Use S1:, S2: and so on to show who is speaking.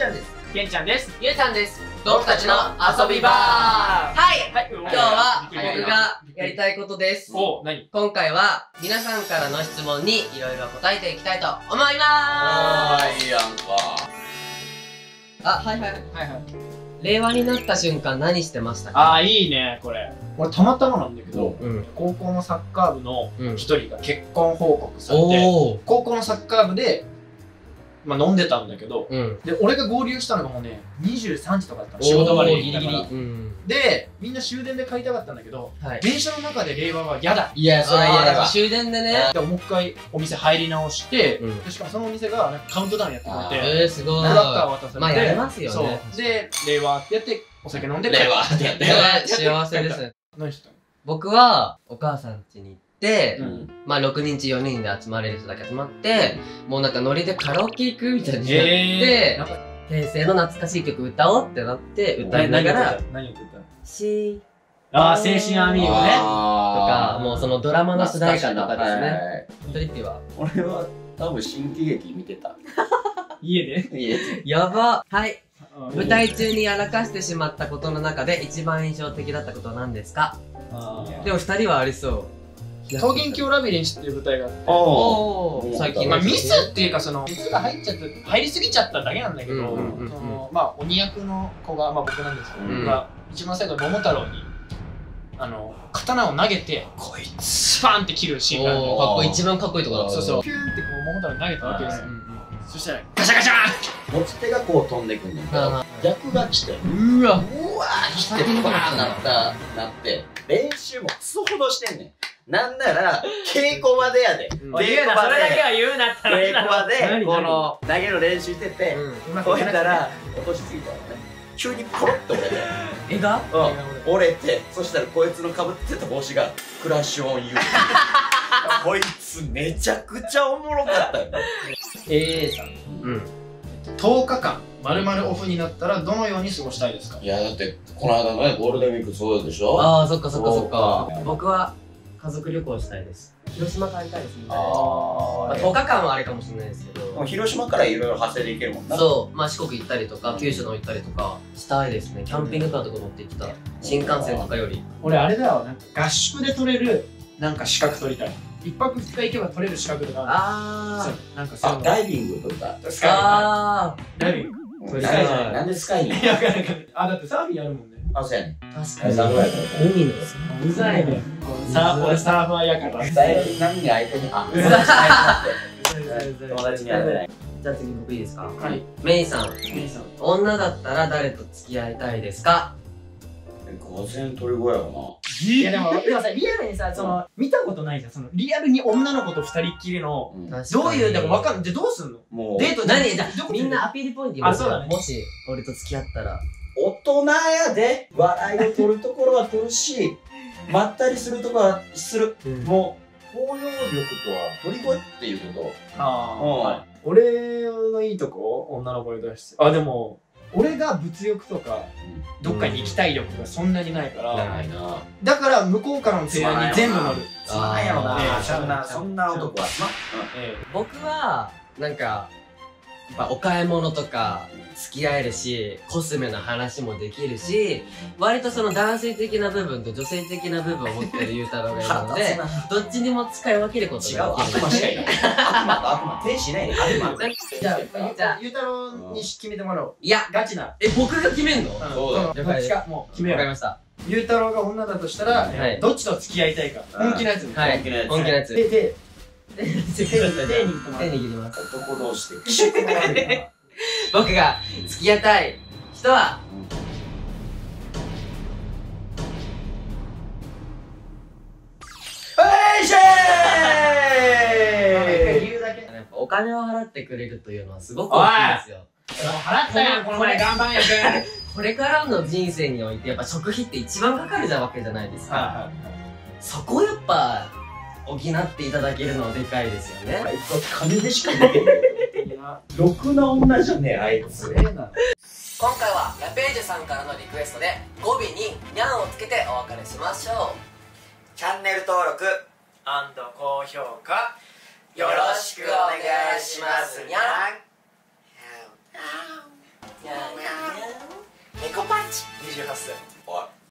S1: ちゃんです。
S2: けんちゃんです。
S3: ゆうちゃんです。僕たちの遊び場。はい。今日は僕がやりたいことです。
S2: お、何？
S3: 今回は皆さんからの質問にいろいろ答えていきたいと思いまーす。
S1: いいやんか。
S3: はい。令和になった瞬間何してましたか？
S2: いいね、これ。俺たまたまなんだけど、高校のサッカー部の一人が結婚報告されて、高校のサッカー部で、飲んでたんだけど、で、俺が合流したのがもうね、23時とかだったの。仕事場でギリギリ。で、みんな終電で帰りたかったんだけど、電車の中で令和は嫌だ。
S3: いや、それ嫌だ。終電でね。
S2: で、もう一回お店入り直して、しかもそのお店がカウントダウンやってくれて、
S3: すごい。
S2: ブラッカー渡されて、
S3: まあやりますよね。
S2: で、令和ってやって、お酒飲んで、
S1: 令和ってやって。
S3: 幸せです。
S2: 何してたの？
S3: 僕は、お母さん家に行って、6人中4人で集まれる人だけ集まって、もうなんかノリでカラオケ行くみたいになって、平成の懐かしい曲歌おうってなって、歌いながら、
S2: 何歌ったの？
S3: 青
S2: 春アミーゴね。と
S3: か、もうそのドラマの主題歌とかですね。トリッピーは？
S1: 俺は多分新喜劇見てた。
S2: 家で？
S3: やば。はい。舞台中にやらかしてしまったことの中で一番印象的だったことは何ですか？でも2人はありそう。
S2: 桃源郷ラビリンスっていう舞台があって、最近ミスっていうか熱が入りすぎちゃっただけなんだけど、鬼役の子が僕なんですけど、一番最後桃太郎に刀を投げてこいつスパンって切るシーンがあるの。
S3: 一番かっこいいとこだ。
S2: そうそう、ピューンって桃太郎に投げたわけですよ。そしたらガシャガシャーン、
S1: 持ち手がこう飛んでくんねんけど、逆が来て、
S3: うわ
S1: 来てバーンなって、練習もクソほどしてんねん。なんなら、稽古場でやで。
S2: それだけは言うなったら。
S1: 稽古場で、この、投げる練習してて、こうやったら、落としすぎたらね、急にポロッと折れて。
S3: 絵が
S1: 折れて、そしたらこいつの被ってた帽子が、クラッシュオンユー。こいつめちゃくちゃおもろかったよ。
S2: AA さん。10日間、丸々オフになったらどのように過ごしたいですか？
S1: いや、だって、この間のね、ゴールデンウィークそうでしょ？
S3: そっか。僕は家族旅行したいです。広島帰りたいですね。10日間はあれかもしれないですけど。
S1: 広島からいろいろ派生で行けるもんな。
S3: そう、四国行ったりとか、九州の行ったりとかしたいですね。キャンピングカーとか乗ってきた。新幹線とかより。
S2: 俺あれだわ、合宿で取れる、資格取りたい。1泊2日行けば取れる資格とかある。
S1: ダイビングとか。
S2: ダイビング
S1: なんでスカイに？
S2: だってサーフィンやるもんね。
S1: そうやね。
S3: 確かに。海の。
S2: うざいね。俺サーファーやから。
S1: 波が相手に、友達に会えない。
S3: じゃあ次僕いいですか？
S2: はい。
S3: メイさん。女だったら誰と付き合いたいですか？
S1: 午前鳥越やろな。
S2: いやでもさ、リアルにさ、見たことないじゃん。リアルに女の子と2人っきりの、どういう、でも分かんない。じゃあどうすんの？もう。デート何？
S3: みんなアピールポイント言うから。もし、俺と付き合ったら。
S1: 大人やで。笑いを取るところは取るし、まったりするところはする。もう、包容力とは鳥越っていうこと。
S2: 俺のいいとこ女の子に出して。でも、俺が物欲とか、どっかに行きたい欲がそんなにないから、だから向こうからの提案に全部乗る。
S1: つまんないやろな。そんな男は。
S3: 僕は、お買い物とか付き合えるし、コスメの話もできるし、割とその男性的な部分と女性的な部分を持ってるゆうたろうがいるので、どっちにも使い分けることができる。
S1: 悪魔しかいない。悪魔、天使ないね。悪魔。
S2: じゃあ、ゆうたろうに決めてもらおう。
S3: いや、
S2: ガチな。
S3: 僕が決めんの？
S1: そうだ。
S2: どっちか、もう決めよう。
S3: わかりました。
S2: ゆうたろうが女だとしたら、どっちと付き合いたいか。本気のやつ。
S3: はい。本気のやつ。
S2: 手
S3: 握ります。
S1: 男同士で気色が悪いな。
S3: 僕が付き合いたい人は、お金を払ってくれるというのはすごく大きいですよ。
S2: 払ったよ、この前岩盤浴。
S3: これからの人生においてやっぱ食費って一番かかるわけじゃないですか。そこをやっぱ補っていただけるのはでかいですよね。
S1: 金でしか見てない。ろくな女じゃねえ、あいつ。
S3: 今回はヤページュさんからのリクエストで語尾にニャンをつけてお別れしましょう。
S1: チャンネル登録
S2: &高評価
S3: よろしくお願いしますにゃん。
S2: 28歳。